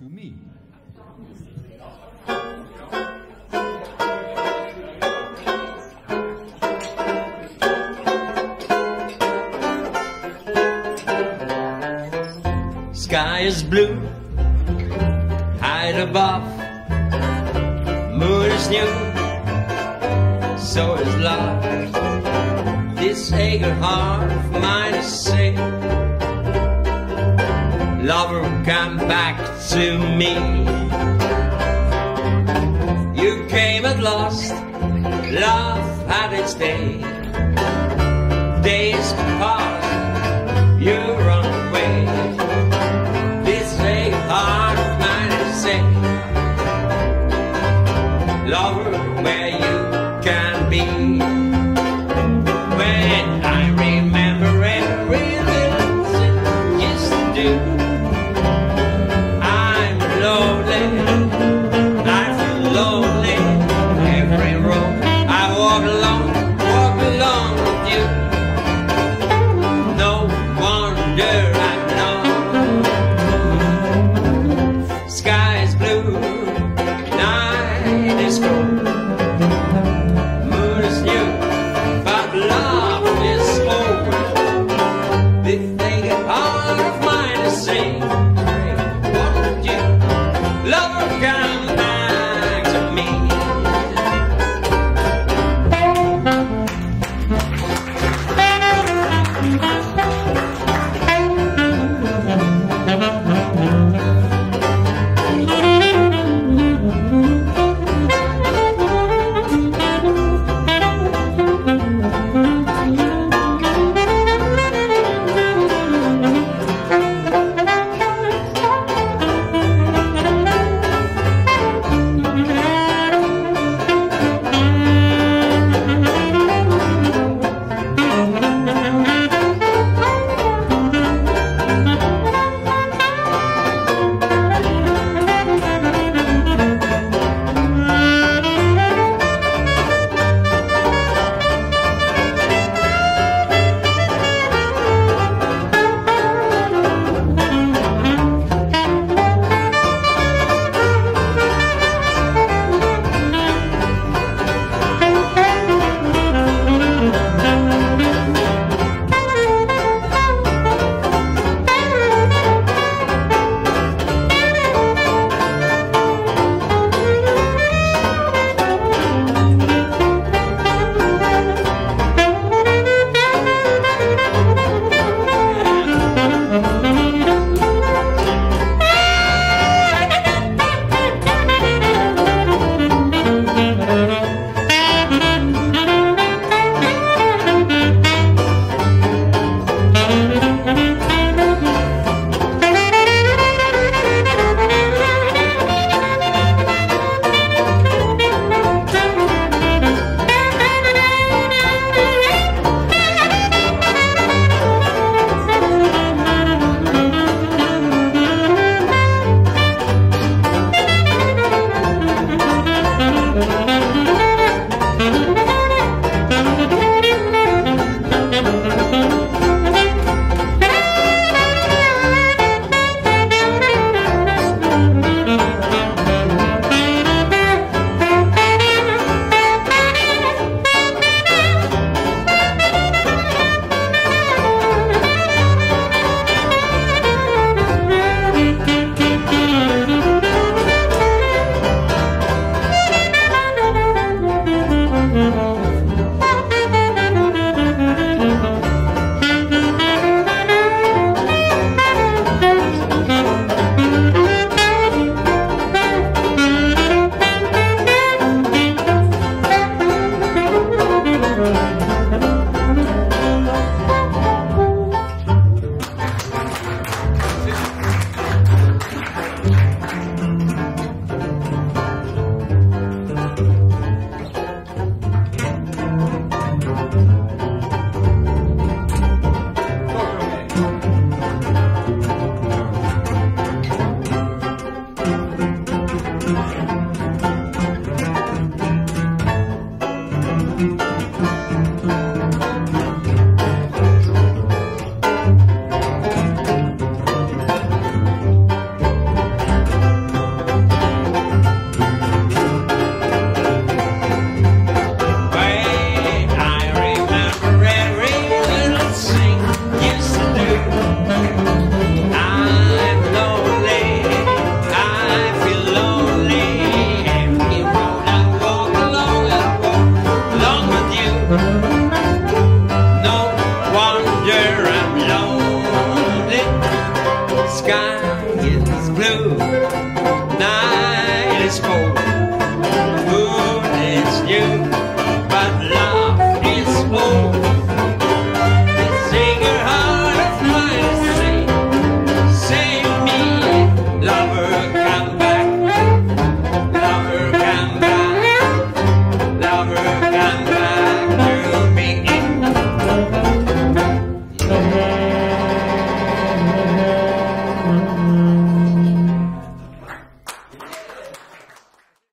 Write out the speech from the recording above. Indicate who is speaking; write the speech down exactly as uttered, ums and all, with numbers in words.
Speaker 1: to me.
Speaker 2: Sky is blue, high above. Moon is new, so is love. This aching heart of mine is sick. Lover, come back to me. You came at last, love had its day. Days pass, you run away. This aching heart of mine is sick. Lover, where you can be. When I remember every little thing you used to do, I'm lonely, I feel lonely. Every road I walk alone, walk along with you. No wonder I know. Sky is blue, night is cold. blue. Night is cold, moon is new, but love is old. The singer heart of mine say, save me, lover.